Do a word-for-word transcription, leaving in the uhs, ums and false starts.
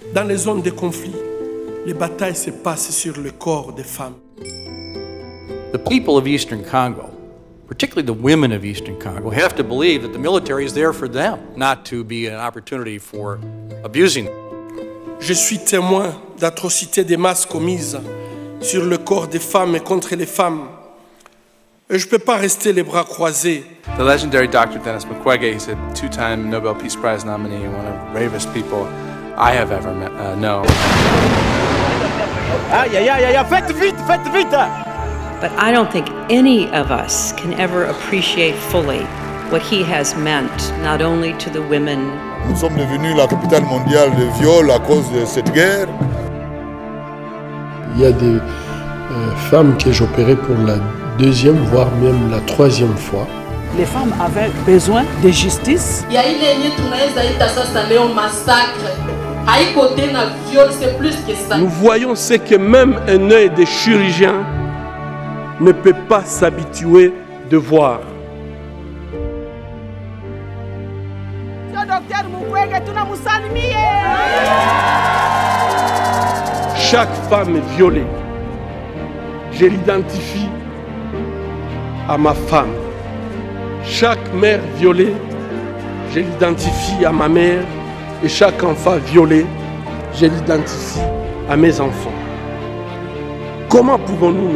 Dans les zones de conflit, les batailles se passent sur le corps des femmes. The people of Eastern Congo, particularly the women of Eastern Congo, have to believe that the military is there for them, not to be an opportunity for abusing them. Je suis témoin d'atrocités de masse commises sur le corps des femmes et contre les femmes. Et je ne peux pas rester les bras croisés. The legendary Doctor Denis Mukwege, he's a two-time Nobel Peace Prize nominee and one of the bravest people I have ever met, uh, known. Aïe, aïe, aïe, aïe, faites vite, faites vite! But I don't think any of us can ever appreciate fully what he has meant, not only to the women. Nous sommes devenus la capitale mondiale de viol à cause de cette guerre. Il y a des euh, femmes que j'opérais pour la deuxième, voire même la troisième fois. Les femmes avaient besoin de justice. Il y a une au massacre. C'est plus que ça. Nous voyons ce que même un œil de chirurgien ne peut pas s'habituer de voir. Chaque femme violée, je l'identifie à ma femme. Chaque mère violée, je l'identifie à ma mère. Et chaque enfant violé, je l'identifie à mes enfants. Comment pouvons-nous nous taire ?